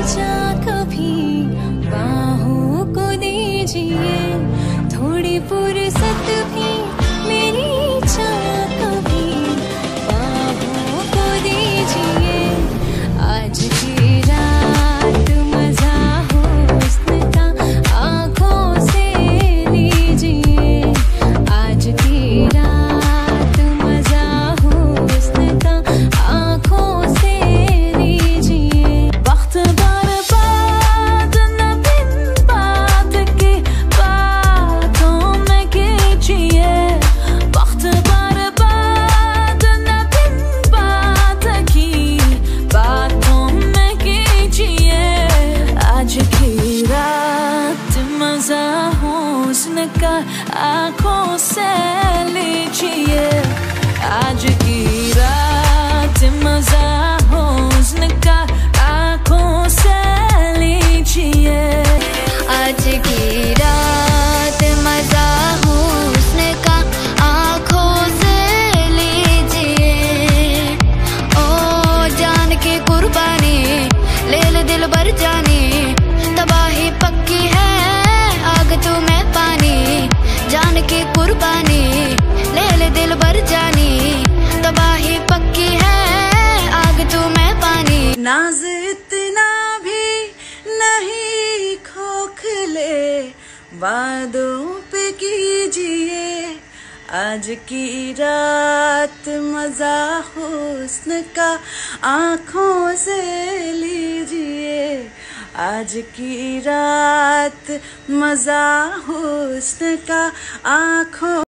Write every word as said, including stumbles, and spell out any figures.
चाह कभी बाहों को दीजिए, थोड़ी फुर्सत भी मेरी चाह कभी बाहों को दीजिए। आज की रात मजा हुस्न का आंखों से लीजिए, आज की रात मजा हुस्न का आंखों से लीजिए। वक्त बर्बाद न बिन बात की बातों में कीजिए, वक्त बर्बाद न बिन बात की बातों में कीजिए। आज की रात मजा हुस्न का आंखों से लीजिए, आज की रात मजा हुस्न का आंखों से लीजिए। आज की रात मजा हुस्न का आंखों से लीजिए। ओ जान की कुर्बानी ले ले दिल भर जानी, तबाही पक्की है आग तू मैं पानी। जान की कुर्बानी ले ले दिल भर जानी, तबाही पक्की है आग तू मैं पानी। नाज इतना भी नहीं खोखले, वादों पे कीजिए, आज की रात मजा हुस्न का आंखों से लीजिए। आज की रात मजा हुस्न का आंखों